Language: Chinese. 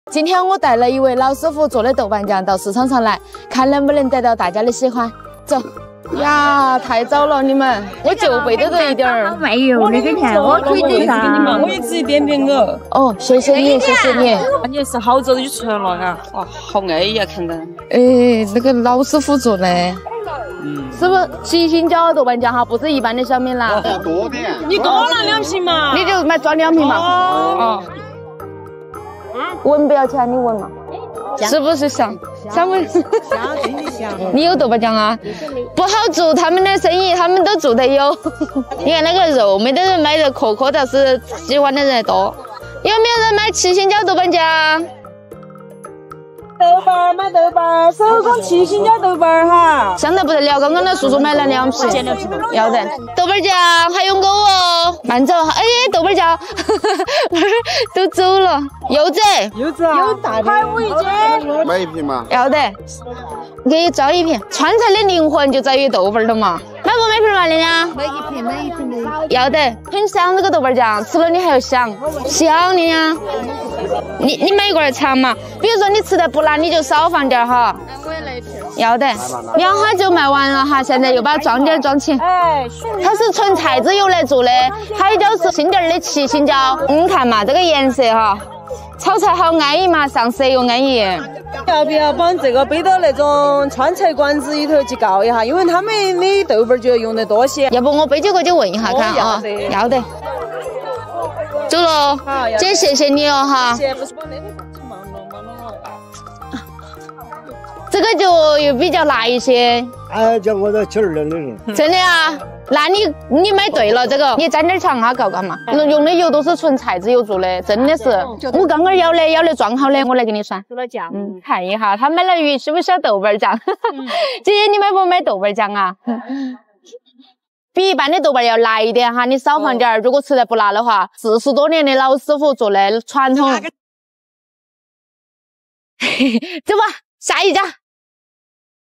今天我带了一位老师傅做的豆瓣酱到市场上来，看能不能得到大家的喜欢。走。 呀，太早了，你们，我就背得着一点儿。 没有，那个看我可以等上。 我也只一点点个。 哦，谢谢你，谢谢你。 关键是好早就出来了啊！哇，好安逸啊，看着。 哎，那个老师傅做的，是不是七星椒豆瓣酱哈？不是一般的小米辣。 多点。 你多拿2瓶嘛。 你就买装2瓶嘛。 哦。 闻不要钱，你闻嘛。 是不是香？香不？香，真的香。你有豆瓣酱啊？不好做他们的生意，他们都做得有。你看那个肉，没得人买的壳壳，倒是喜欢的人多。有没有人买七星椒豆瓣酱？ 豆瓣买豆瓣，手工七星椒豆瓣哈。 香得不得了，刚刚那叔叔买了2瓶，要得。豆瓣酱还有我哦，慢走。哎，豆瓣酱都走了。柚子， 有大的，还5一斤， 买1瓶嘛？ 要得，给你招1瓶。川菜的灵魂就在于豆瓣了嘛。买不买瓶嘛，人家？买一瓶的。要得，很香这个豆瓣酱，吃了你还要香，香的呀。你买一罐尝嘛，比如说你吃得不辣，你就少放点哈。我也来一瓶。要得，2下就卖完了哈，现在又把装点装起。哎，它是纯菜籽油来做的，海椒是新店的七星椒。你看嘛，这个颜色哈。 炒菜好安逸嘛，上色又安逸。 要不要帮这个背到那种川菜馆子里头去告一下？因为他们的豆瓣就要用得多些。 要不我背几个就问一下看啊？要得。走了，姐谢谢你哦哈。这个就又比较辣一些。 哎，叫我这72的人。 真的啊？ 那你买对了，这个你沾点糖哈，搞搞嘛。用的油都是纯菜籽油做的，真的是。我刚刚舀的装好的，我来给你算。做了酱。看一下，他买了鱼，需不需要豆瓣酱？姐姐，你买不买豆瓣酱啊？比一般的豆瓣要辣一点哈，你少放点。如果吃得不辣的话，40多年的老师傅做的传统。走吧，下一家。